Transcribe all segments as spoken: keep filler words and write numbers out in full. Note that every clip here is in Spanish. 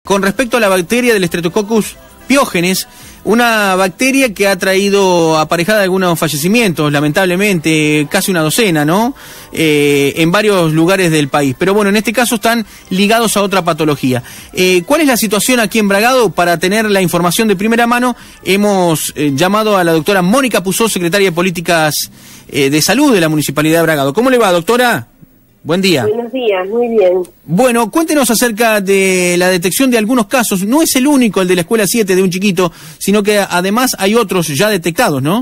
con respecto a la bacteria del Streptococcus pyogenes, una bacteria que ha traído aparejada algunos fallecimientos, lamentablemente, casi una docena, ¿no? Eh, en varios lugares del país. Pero bueno, en este caso están ligados a otra patología. Eh, ¿Cuál es la situación aquí en Bragado? Para tener la información de primera mano, hemos eh, llamado a la doctora Mónica Puzó, secretaria de Políticas eh, de Salud de la Municipalidad de Bragado. ¿Cómo le va, doctora? Buen día. Buenos días, muy bien. Bueno, cuéntenos acerca de la detección de algunos casos. No es el único, el de la Escuela siete, de un chiquito, sino que además hay otros ya detectados, ¿no?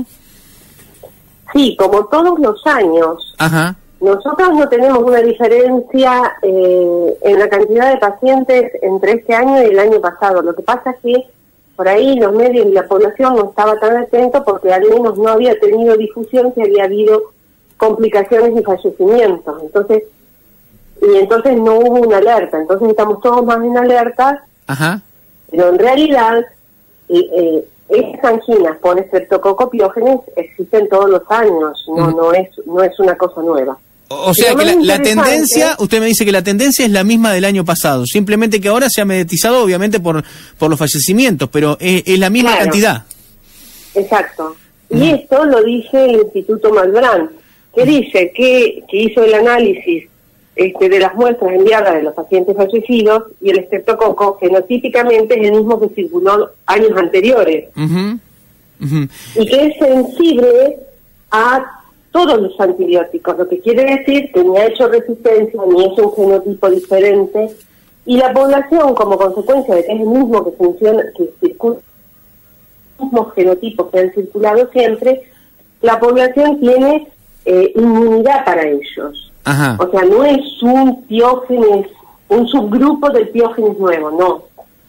Sí, como todos los años. Ajá. Nosotros no tenemos una diferencia eh, en la cantidad de pacientes entre este año y el año pasado. Lo que pasa es que por ahí los medios y la población no estaba tan atento porque al menos no había tenido difusión que había habido complicaciones y fallecimientos. Entonces, y entonces no hubo una alerta. Entonces estamos todos más en alerta. Ajá. Pero en realidad, eh, eh, esas anginas por Streptococcus pyogenes existen todos los años. No, mm. no es, no es una cosa nueva. O sea que la, la tendencia, usted me dice que la tendencia es la misma del año pasado, simplemente que ahora se ha mediatizado obviamente por por los fallecimientos, pero es, es la misma claro. cantidad. Exacto. Mm. Y esto lo dice el Instituto Malbrán, que dice que, que hizo el análisis este, de las muestras enviadas de los pacientes fallecidos y el estreptococo fenotípicamente es el mismo que circuló años anteriores. Uh-huh. Uh-huh. Y que es sensible a todos los antibióticos, lo que quiere decir que ni ha hecho resistencia, ni es un genotipo diferente, y la población, como consecuencia de que es el mismo que funciona, que circula, el mismo genotipo que han circulado siempre, la población tiene eh, inmunidad para ellos. Ajá. O sea, no es un piógenes, un subgrupo del piógenes nuevo, no.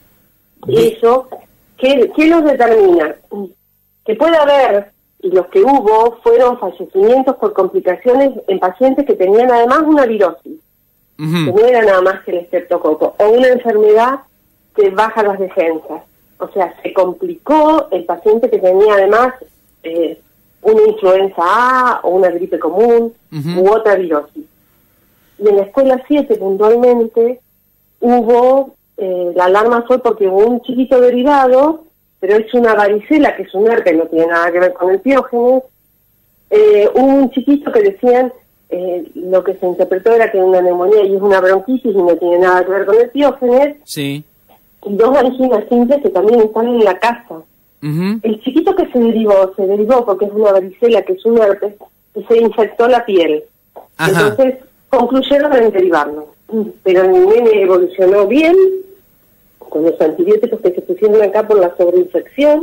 Eso, ¿qué, qué los determina? Que puede haber, y los que hubo fueron fallecimientos por complicaciones en pacientes que tenían además una virosis, uh-huh. que no era nada más que el estreptococo, o una enfermedad que baja las defensas. O sea, se complicó el paciente que tenía además eh, una influenza A o una gripe común, uh-huh. u otra virosis. Y en la escuela siete puntualmente hubo, eh, la alarma fue porque hubo un chiquito derivado, pero es una varicela, que es un herpes, no tiene nada que ver con el piógenes. Eh, hubo un chiquito que decían, eh, lo que se interpretó era que era una neumonía y es una bronquitis y no tiene nada que ver con el piógenes. Sí. Y dos anginas simples que también están en la casa. Uh-huh. El chiquito que se derivó, se derivó porque es una varicela, que es un herpes, y se infectó la piel. Ajá. Entonces concluyeron en derivarlo. Pero el nene evolucionó bien, con los antibióticos que se pusieron acá por la sobreinfección,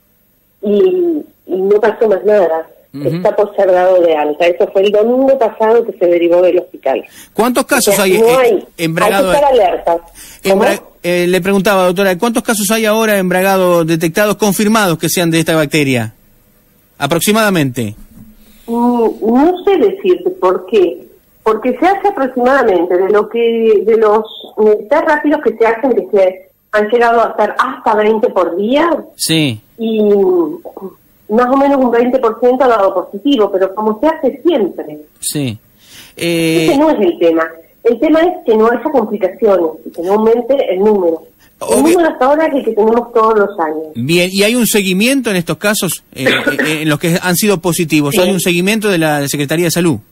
y, y no pasó más nada. Uh-huh. Está postergado de alta. Eso fue el domingo pasado que se derivó del hospital. ¿Cuántos casos o sea, hay, no en, hay en Bragado? Hay que estar alertas. En Bra eh, le preguntaba, doctora, ¿cuántos casos hay ahora en Bragado detectados, confirmados que sean de esta bacteria? Aproximadamente. Mm, no sé decirte por qué. Porque se hace aproximadamente de lo que de los test rápidos que se hacen, que se han llegado a hacer hasta veinte por día. Sí. Y más o menos un veinte por ciento ha dado positivo, pero como se hace siempre. Sí. Eh... Ese no es el tema. El tema es que no haya complicaciones y que no aumente el número. El Obvio. número hasta ahora es el que tenemos todos los años. Bien, ¿y hay un seguimiento en estos casos, eh, en los que han sido positivos? Sí. ¿Hay un seguimiento de la Secretaría de Salud?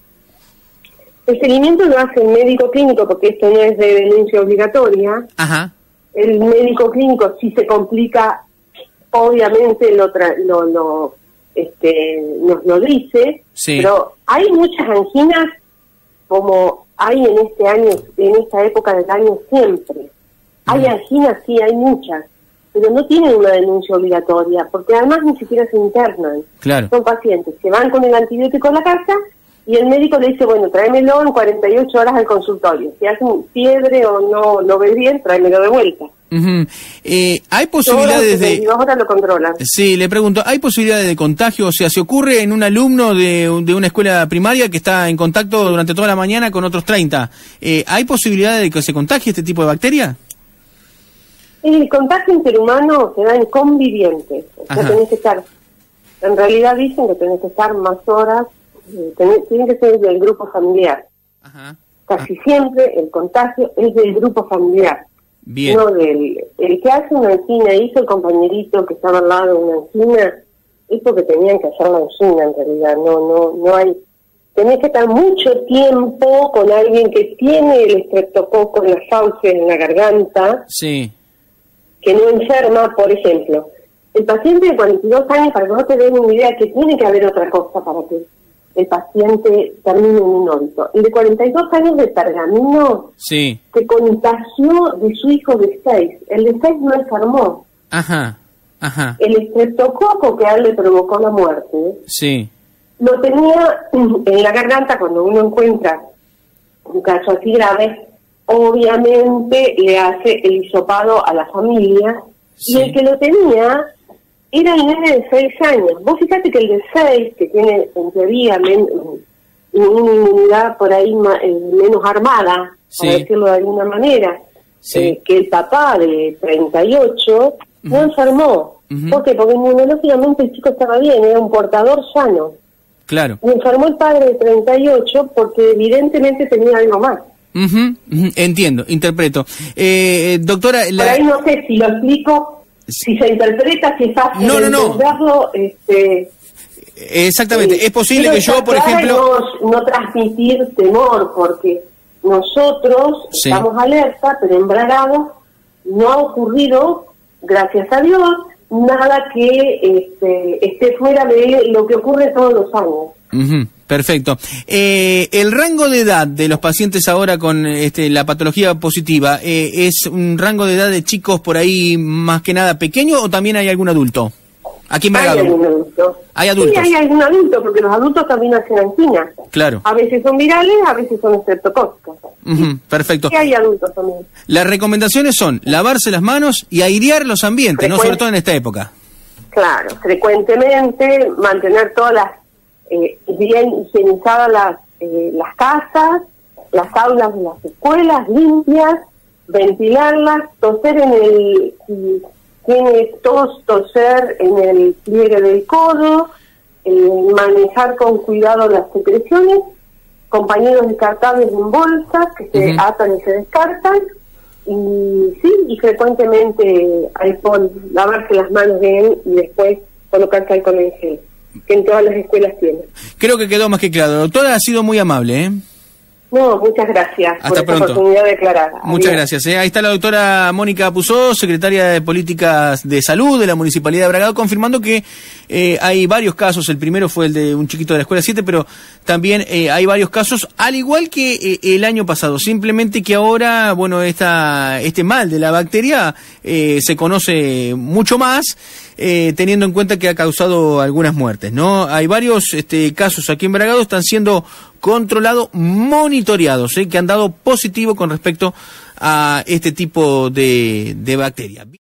El seguimiento lo hace el médico clínico, porque esto no es de denuncia obligatoria. Ajá. El médico clínico, si se complica, obviamente lo, tra lo, lo este, nos lo dice, sí. Pero hay muchas anginas, como hay en este año, en esta época del año siempre. Hay uh-huh. anginas, sí, hay muchas, pero no tienen una denuncia obligatoria, porque además ni siquiera se internan. Claro. Son pacientes que van con el antibiótico a la casa y el médico le dice, bueno, tráemelo en cuarenta y ocho horas al consultorio. Si hacen fiebre o no lo ves bien, tráemelo de vuelta. Uh-huh. eh, ¿Hay posibilidades de...? Ahora lo controlan. Sí, le pregunto, ¿hay posibilidades de contagio? O sea, ¿se ocurre en un alumno de, de una escuela primaria que está en contacto durante toda la mañana con otros treinta? Eh, ¿Hay posibilidades de que se contagie este tipo de bacteria? El contagio interhumano se da en convivientes. O sea, tenés que estar... En realidad dicen que tenés que estar más horas, eh, tenés, tiene que ser del grupo familiar. Ajá. Casi ah. siempre el contagio es del grupo familiar. Bien. No del, el que hace una angina, hizo el compañerito que estaba al lado de una angina, es porque tenían que hacer la angina en realidad, no, no, no hay, tenés que estar mucho tiempo con alguien que tiene el estreptococo en las fauces, en la garganta, Sí. que no enferma, por ejemplo. El paciente de cuarenta y dos años, para que vos te den una idea, que tiene que haber otra cosa para que el paciente termine en un óbito. El de cuarenta y dos años de Pergamino Sí. se contagió de su hijo de seis. El de seis no enfermó. Ajá, ajá. El estreptococo que a él le provocó la muerte, Sí. lo tenía en la garganta. Cuando uno encuentra un caso así grave, obviamente le hace el hisopado a la familia, Sí. y el que lo tenía era el nene de seis años. Vos fíjate que el de seis, que tiene en teoría men, una inmunidad por ahí ma, eh, menos armada, Sí. para decirlo de alguna manera, Sí. eh, que el papá de treinta y ocho no Ujú. enfermó. Ujú. ¿Por qué? Porque inmunológicamente el chico estaba bien, era un portador sano. Claro. Y enfermó el padre de treinta y ocho porque evidentemente tenía algo más. Ujú, ujú, entiendo, interpreto. Eh, eh, doctora, Por la... ahí no sé si lo explico, si se interpreta, si es fácil No, no, no. entenderlo, este... exactamente, eh, es posible quiero que yo, por estar clara y ejemplo... No, no transmitir temor, porque nosotros Sí. estamos alerta, pero en Bragado no ha ocurrido, gracias a Dios, nada que este, esté fuera de lo que ocurre todos los años. Ujú, perfecto. Eh, el rango de edad de los pacientes ahora con este, la patología positiva, eh, ¿es un rango de edad de chicos por ahí más que nada pequeño o también hay algún adulto? Aquí en Hay Bragado. algún adulto. Hay adultos. Sí, hay algún adulto, porque los adultos también hacen angina. Claro. A veces son virales, a veces son estreptocócicos. Ujú, perfecto. Sí, hay adultos también. Las recomendaciones son lavarse las manos y airear los ambientes, ¿no? Frecuente. Sobre todo en esta época. Claro, frecuentemente mantener todas las, eh, bien higienizadas las, eh, las casas, las aulas de las escuelas limpias, ventilarlas, toser en el, si tiene tos, toser en el pliegue del codo, eh, manejar con cuidado las secreciones, compañeros descartables en bolsas que se Ujú. atan y se descartan, y sí, y frecuentemente alcohol, lavarse las manos bien y después colocarse alcohol en gel, que en todas las escuelas tienen. Creo que quedó más que claro. Doctora, ha sido muy amable, ¿eh? No, muchas gracias Hasta por esta pronto. oportunidad de aclarar. Muchas Adiós. gracias. ¿eh? Ahí está la doctora Mónica Puzó, secretaria de Políticas de Salud de la Municipalidad de Bragado, confirmando que eh, hay varios casos. El primero fue el de un chiquito de la Escuela siete, pero también eh, hay varios casos, al igual que eh, el año pasado. Simplemente que ahora, bueno, esta, este mal de la bacteria eh, se conoce mucho más, eh, teniendo en cuenta que ha causado algunas muertes, ¿no? Hay varios este, casos aquí en Bragado, están siendo controlados, monitoreados, ¿eh? que han dado positivo con respecto a este tipo de, de bacteria.